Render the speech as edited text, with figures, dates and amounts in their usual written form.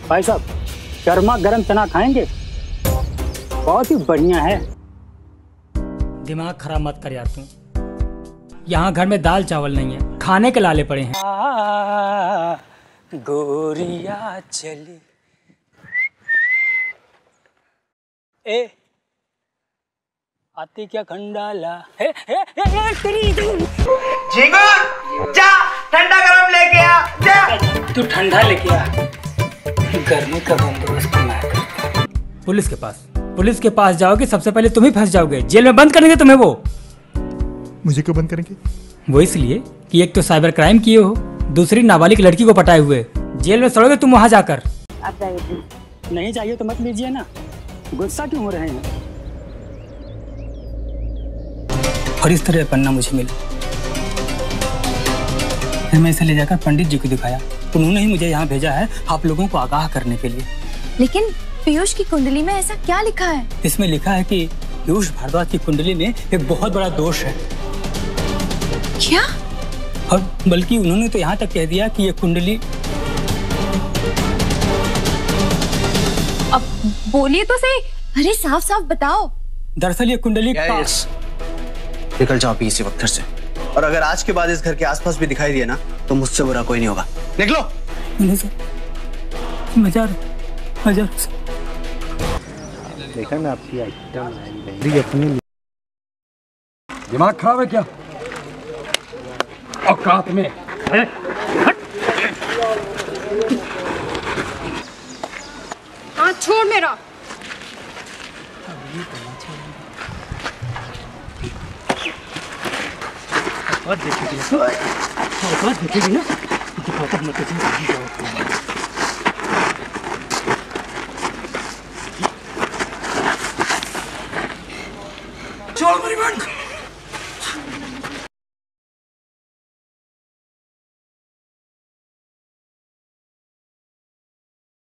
भाई साहब, गर्मा गर्म चना खाएंगे? बहुत ही बढ़िया है। दिमाग खराब मत कर यार तू। यहाँ घर में दाल चावल नहीं है, खाने के लाले पड़े हैं। गोरिया चली ए आती क्या खंडाला हे तेरी झिंगुर जा ठंडा गरम लेके आ जा। तू ठंडा लेके आ, गर्मी का बंदोबस्त मैं करता हूं। पुलिस के पास जाओगे, सबसे पहले तुम ही फंस जाओगे। जेल में बंद करेंगे तुम्हें वो। मुझे क्यों बंद करेंगे? वो इसलिए कि एक तो साइबर क्राइम किए हो, दूसरी नाबालिग लड़की को पटाए हुए। जेल में सड़ोगे तुम वहां जाकर। आप जाइए। नहीं चाहिए तो मत लीजिए ना, गुस्सा क्यों हो रहे हैं? और इस तरह पन्ना मुझे मिला, फिर मैं इसे ले जाकर पंडित जी को दिखाया। उन्होंने ही मुझे यहाँ भेजा है आप लोगों को आगाह करने के लिए। लेकिन पीयूष की कुंडली में ऐसा क्या लिखा है? इसमें लिखा है कि पीयूष भारद्वाज की कुंडली में एक बहुत बड़ा दोष है। क्या? और बल्कि उन्होंने तो यहाँ तक कह दिया कि ये कुंडली। अब बोलिए तो सही। अरे साफ साफ बताओ। दरअसल ये कुंडली निकल जाओ अभी इसी वक्त घर से, और अगर आज के बाद इस घर के आसपास भी दिखाई दिए ना तो मुझसे बुरा कोई नहीं होगा। निकलो। देखा ना आपकी आइटम अपनी। दिमाग खराब है क्या? औकात में है? हाँ छोड़ मेरा। देखेगी ना, छोड़ मेरी बहन।